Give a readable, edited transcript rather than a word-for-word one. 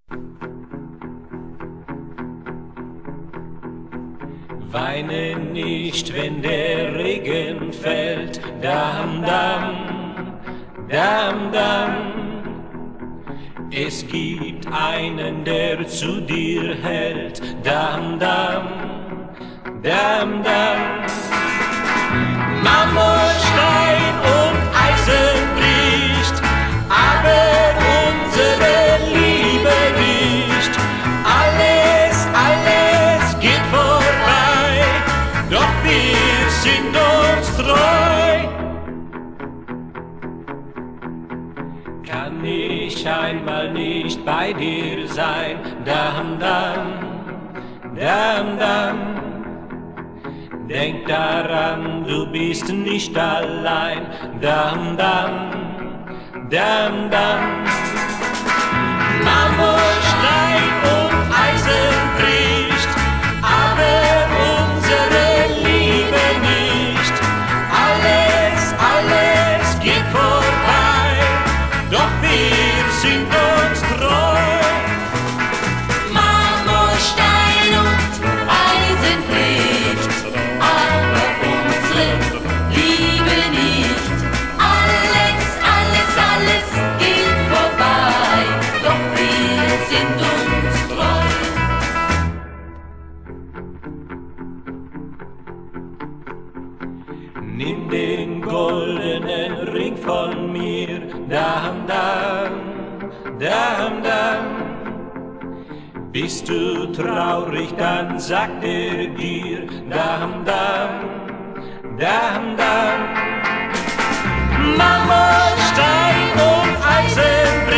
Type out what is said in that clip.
Weine nicht, wenn der Regen fällt, Dam, Dam, Dam, Dam. Es gibt einen, der zu dir hält, Dam, Dam, Dam, Dam. Marmorstein und Eisen bricht, aber unsere Liebe nicht. Alles geht vorbei, doch wir sind uns treu. Kann ich einmal nicht bei dir sein, Dam, Dam, Dam, Dam. Denk daran, du bist nicht allein, Dam, Dam, Dam, Dam. Marmorstein und Eisen bricht, aber unsere Liebe nicht. Alles geht vorbei, doch wir sind uns treu. Marmorstein und Eisen bricht, aber unsere Liebe nicht. Alles geht vorbei, doch wir sind uns treu. Nimm den goldenen Ring von mir, Dam, Dam, Dam, Dam. Bist du traurig, dann sagt er dir, Dam, Dam, Dam, Dam. Marmorstein und Eisen